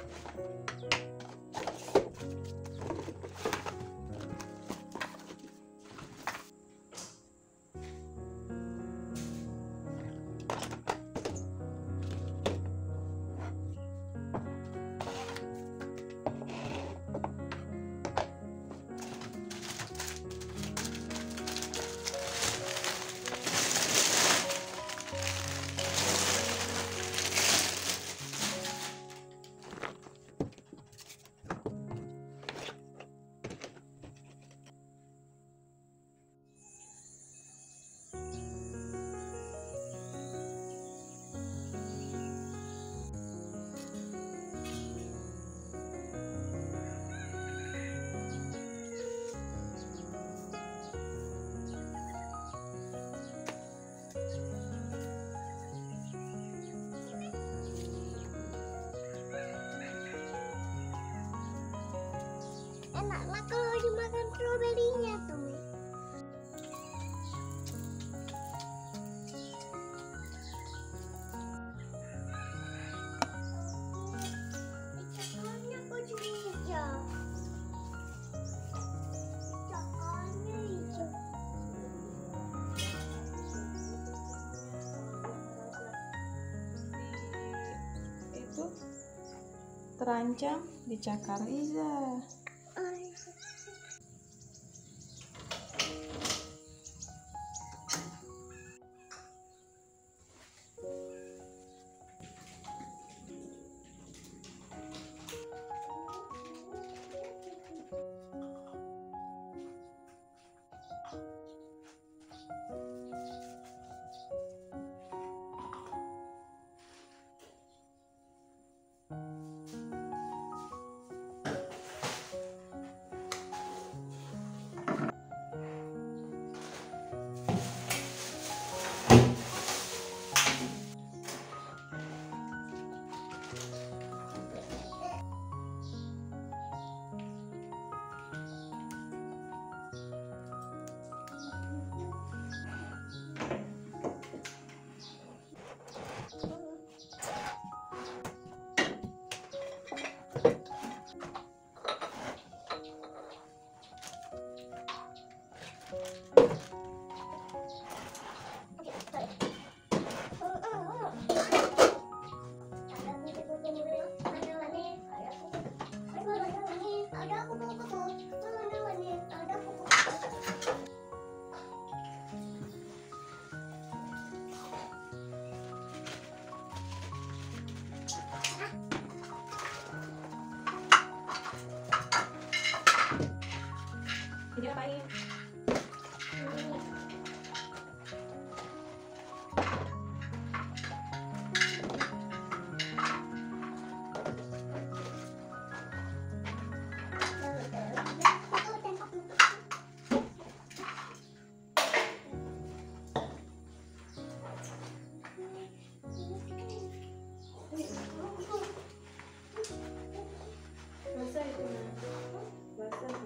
Enak lah kalau dimakan stroberinya tuh. Cakarnya kucing hijau. Cakarnya hijau. Itu terancam dicakar Iza. Jadi apain? Basah itu nah. Basah itu.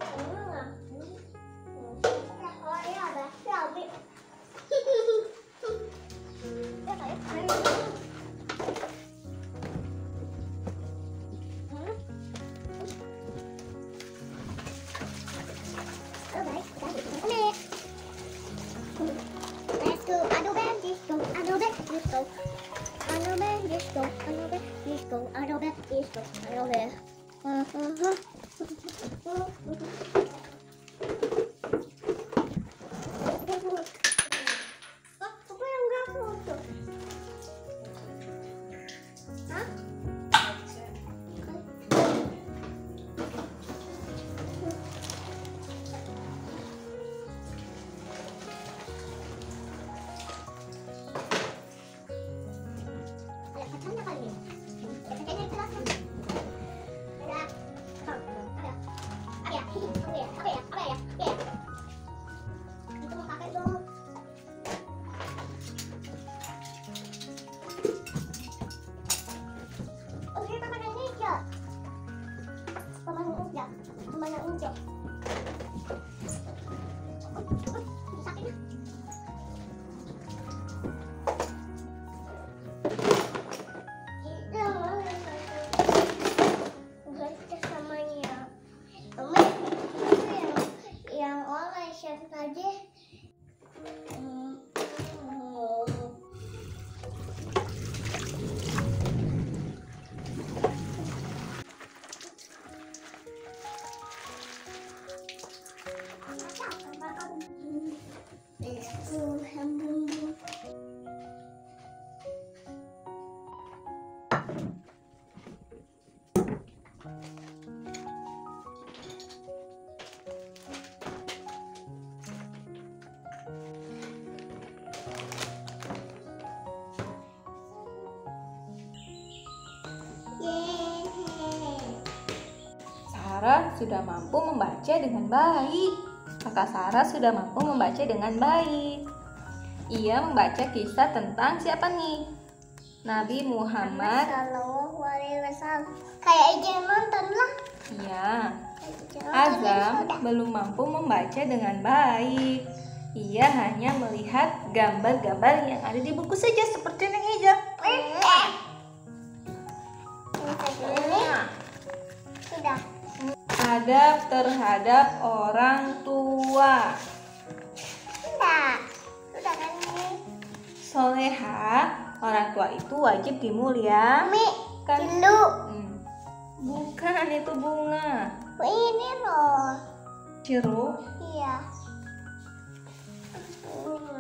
Sarah sudah mampu membaca dengan baik. Kakak Sarah sudah mampu membaca dengan baik. Ia membaca kisah tentang siapa nih? Nabi Muhammad. Sallallahu alaihi wasallam. Kayak aja nonton lah. Iya. Azam belum mampu membaca dengan baik. Ia hanya melihat gambar-gambar yang ada di buku saja seperti Neng Ijam. Sudah. Adab terhadap orang tua. Sudah. Sudah kan ini. Soleha, orang tua itu wajib dimulia. Mi, Kan? dulu. Bukan, itu bunga. Ini loh. Jeruk. Iya.